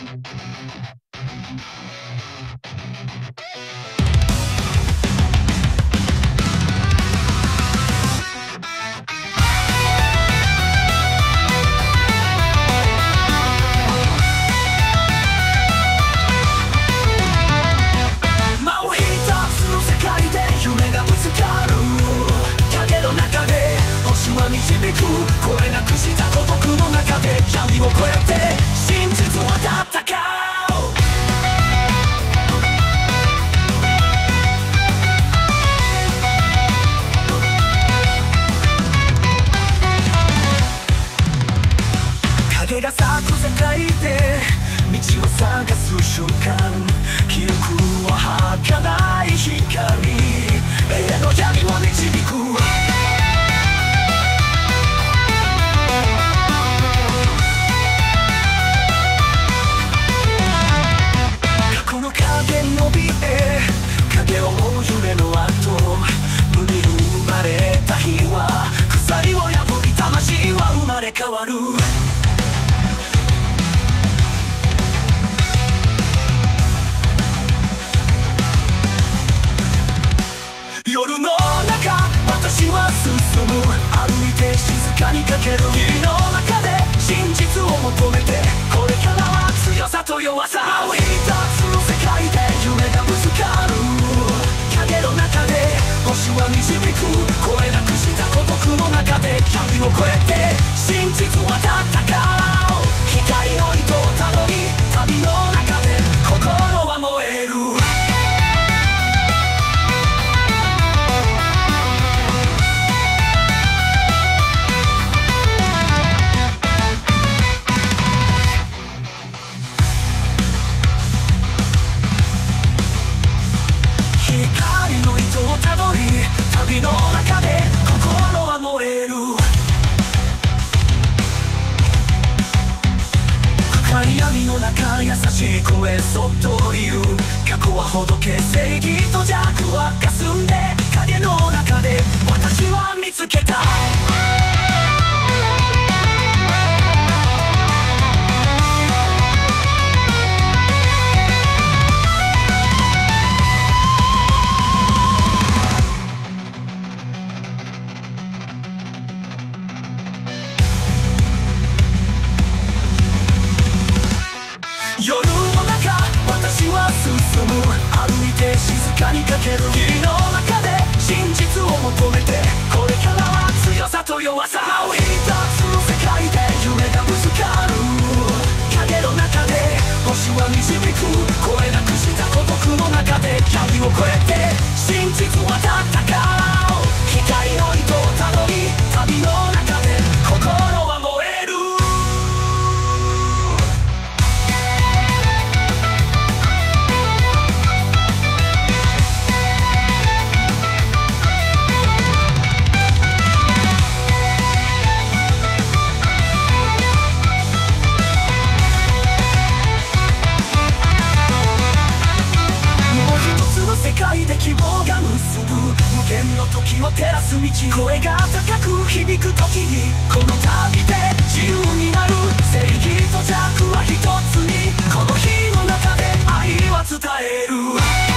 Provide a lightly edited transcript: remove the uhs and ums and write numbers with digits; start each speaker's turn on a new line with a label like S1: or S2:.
S1: 超えなくした孤独の中で闇を越えて真実は戦う。影が咲く世界で道を探す瞬間、記憶は儚い光、永遠の闇を導く。影を追う夢の後、無に生まれた日は鎖を破り魂は生まれ変わる。夜の中私は進む、歩いて静かにかける霧の中で真実を求めて、これからは強さと弱さを一つの世界で夢がぶつかる。影の中で星は導く、超えなくした孤独の中で闇を越えて真実は戦う。光の糸をたどり旅の中で心は燃える。旅の中で心は燃える。深い闇の中優しい声そっと言う、過去はほどけ正義と邪悪は霞んで、影の中で私は見つけた。夜の中私は進む、歩いて静かにかける霧の中で真実を求めて、これからは強さと弱さを一つの世界で夢がぶつかる。影の中で星は導く、超えなくした孤独の中で闇を越えて真実は戦う。光の糸をたどり旅の中で心は燃える。希望が結ぶ無限の時を照らす道、声が高く響く時にこの旅で自由になる。正義と邪悪は一つに、この日の中で愛は伝える。